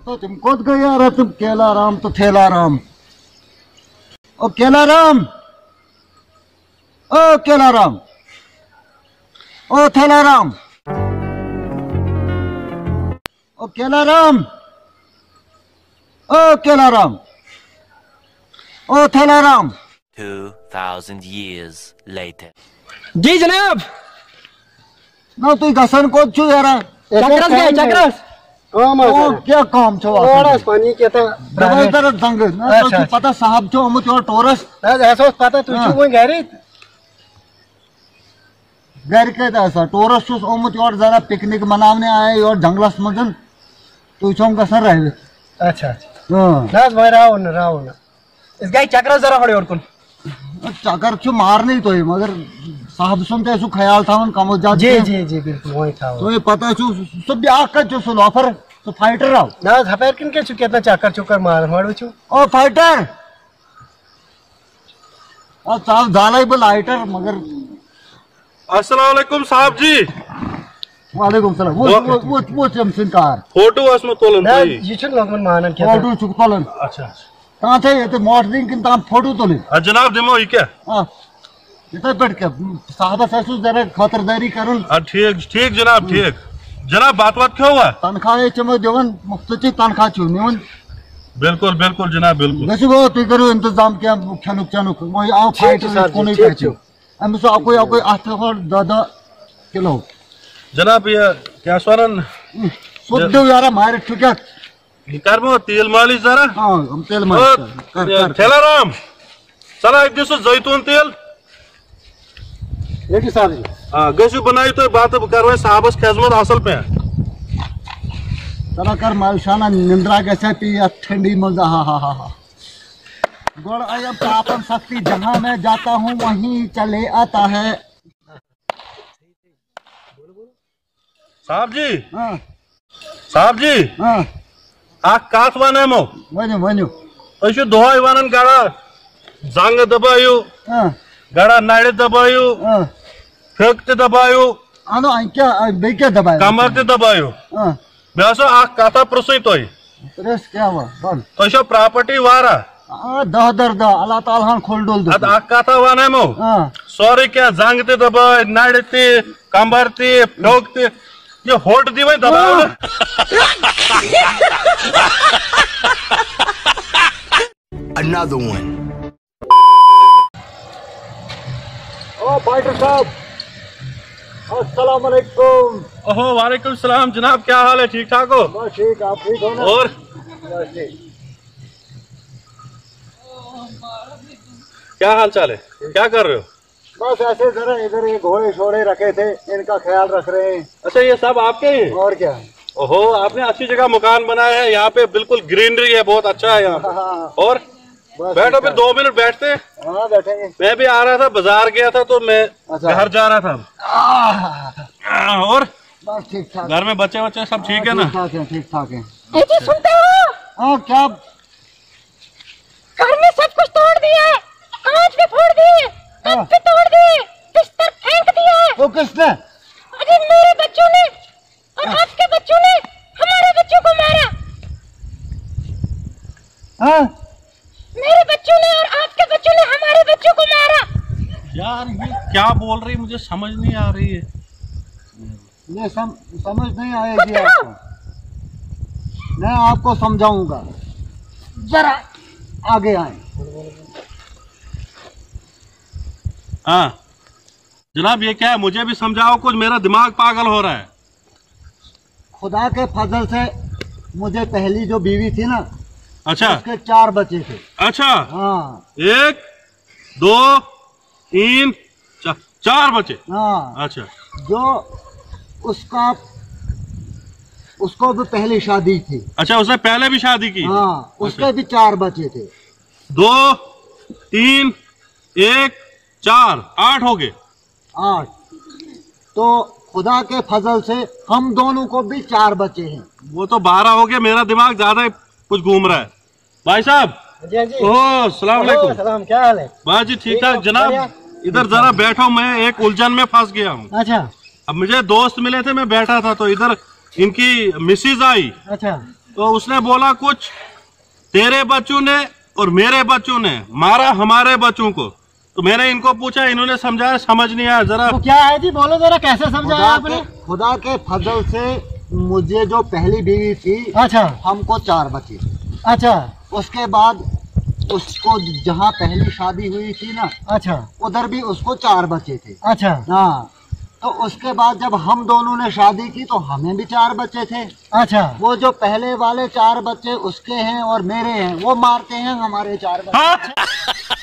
तो तुम कौन गए यार, तुम केला राम तो थेला राम। ओ केला राम, ओ केला राम, ओ थेला राम, ओ केला राम, ओ केला राम, ओ थेला राम। 2000 years later. जी जनाब। ना तू गसन को छु यार चक्रस गए चक्रस काम ओ क्या काम छो थोड़ा पानी के था दवाई तरह संग ना तो पता साहब छो हम छो टोरस ना ऐसा पता तू छु वही घरे घर के ऐसा टोरस छु हम छो जरा पिकनिक मनाने आए और जंगलस मगन तू छो गसन रहे। अच्छा हां ना भाई राव ना इस गाय चक्रस जरा खड़े और कौन चक्कर छु मार नहीं तो मगर साहब सुनते सु ख्याल था उन कम जा जी बिल्कुल वही था तो ये पता छु सब ब्याह का जो सुलाफर तो फाइटर आओ ना हपेर किन के छु कितना चक्कर चुकर मारो छु ओ फाइटर और साहब झालाई बल लाइटर मगर अस्सलाम वालेकुम साहब जी। वालेकुम सलाम वो चमसिनकार फोटो असम तोलन ना ये छु लोगन मानन के फोटो छु तोलन। अच्छा कहां थे ये तो मॉडलिंग किन ता फोटो तोले जनाब दिमो ये क्या हां ये तो बैठ के साहब से जरा खातिरदारी करन ठीक जनाब ठीक जनाब बात क्यों हुआ तनख्वाह चमो देवन मुफ्त तनख्वाह छु निवन बिल्कुल बिल्कुल जनाब बिल्कुल गसु गो तु करो इंतजाम क्या खनुक मैं आओ फाइटर को नहीं कहछो हम सो आपको आठ दादा किलो जनाब ये क्या स्वरन शुद्ध यार मारे ठुका करमो तेल मालिश जरा। हां हम तेल मालिश कर थेला राम चला एक दिसो जैतून तेल ये की साहब जी हां गसु बनाई तो बात करवे साहबस खजमत असल पे चला कर मालशाना निंद्रा कैसे पी ठंडी मजा हा गोड़ आया पापन शक्ति जहां मैं जाता हूं वहीं चले आता है। साहब जी हां साहब जी हां आख काथ वनमो वन्यो अशु दोहाय वनन गड़ा जंग दबायु हां गड़ा नाड़े दबायु हां फेक ते दबायु आनो क्या बेके दबायो कमर ते दबायु हां बेसो आख काथा प्रसई तोय रेस क्या हुआ बोल तोशो प्रॉपर्टी वारा दह दर्द अल्लाह ताला हन खोल डोल दो अद आख काथा वनमो हां सॉरी क्या जंग ते दबाय नाड़े ते कमर ते फेक ते ये होट दी वही दबाओ ना। Another one. ओ फाइटर साहब अस्सलाम वालेकुम। ओहो वालेकुम सलाम जनाब क्या हाल है ठीक ठाक हो? बस ठीक आप ठीक हो ना? और बस ठीक। क्या हाल चाल है क्या कर रहे हो? बस ऐसे जरा इधर ये घोड़े शोड़े रखे थे इनका ख्याल रख रहे हैं। अच्छा ये सब आपके ही हैं? और क्या। ओहो आपने अच्छी जगह मकान बनाया है यहाँ पे बिल्कुल ग्रीनरी है बहुत अच्छा है यहाँ पे। हाँ, और बैठो फिर 2 मिनट बैठते। हाँ बैठेंगे। मैं भी आ रहा था बाजार गया था तो मैं घर जा रहा था। और बस ठीक ठाक घर में बच्चे बच्चे सब ठीक है ना? ठीक ठाक है। सुनते हो? हाँ क्या घर में सब कुछ तोड़ दिया है, कांच भी फोड़ दिए, कप भी तोड़ दिए, बिस्तर फेंक दिया है। वो किसने? अरे मेरे बच्चों ने और आपके बच्चों ने हमारे बच्चों को मारा। हाँ मेरे बच्चों ने और आपके बच्चों ने हमारे बच्चों को मारा। यार ये क्या बोल रही मुझे समझ नहीं आ रही है। ये समझ नहीं आएगी आपको। मैं आपको समझाऊंगा जरा आगे आए। हाँ जनाब ये क्या है मुझे भी समझाओ कुछ मेरा दिमाग पागल हो रहा है। खुदा के फजल से मुझे पहली जो बीवी थी ना अच्छा उसके 4 बच्चे थे। अच्छा हाँ 1 2 3 4 बच्चे। हाँ अच्छा जो उसको भी पहली शादी थी। अच्छा उसने पहले भी शादी की? हाँ उसके अच्छा। भी 4 बच्चे थे। 2 3 1 4 8 हो गए। 8 तो खुदा के फजल से हम दोनों को भी 4 बच्चे हैं। वो तो 12 हो गया मेरा दिमाग ज्यादा कुछ घूम रहा है। भाई साहब जी जी ओह सलाम अलैकुम। सलाम क्या हाल है? बस जी ठीक ठाक जनाब इधर जरा बैठो मैं एक उलझन में फंस गया हूँ। अच्छा अब मुझे दोस्त मिले थे मैं बैठा था तो इधर इनकी मिसिज आई। अच्छा तो उसने बोला कुछ, तेरे बच्चों ने और मेरे बच्चों ने मारा हमारे बच्चों को। तो मैंने इनको पूछा, इन्होंने समझाया, समझ नहीं आया जरा। तो क्या है जी, बोलो जरा कैसे समझाया आपने? खुदा के फजल से मुझे जो पहली बीवी थी, अच्छा, हमको 4 बच्चे। अच्छा, उसके बाद उसको जहाँ पहली शादी हुई थी ना, अच्छा, उधर भी उसको 4 बच्चे थे। अच्छा, हाँ, तो उसके बाद जब हम दोनों ने शादी की तो हमें भी 4 बच्चे थे। अच्छा। वो जो पहले वाले 4 बच्चे उसके हैं और मेरे हैं, वो मारते हैं हमारे 4 बच्चे।